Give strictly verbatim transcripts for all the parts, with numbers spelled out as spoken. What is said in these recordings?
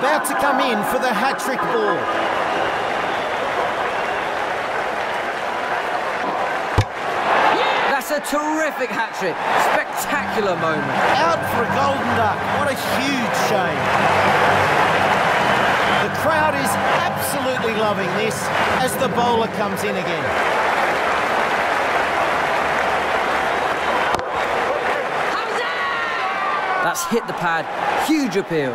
about to come in for the hat-trick ball. That's a terrific hat-trick. Spectacular moment. Out for a golden duck. What a huge shame. The crowd is absolutely loving this as the bowler comes in again. That's hit the pad. Huge appeal.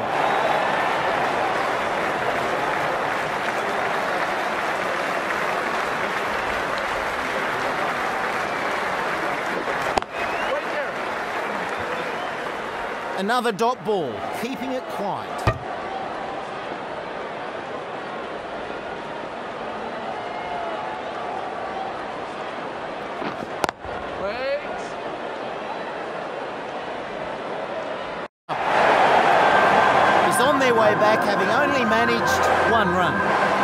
Another dot ball, keeping it quiet. Is on their way back, having only managed one run.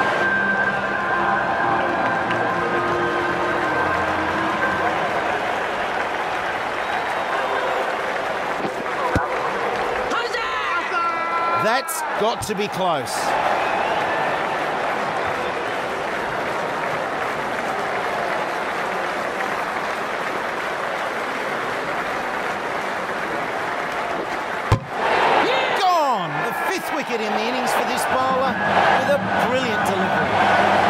That's got to be close. Gone! The fifth wicket in the innings for this bowler with a brilliant delivery.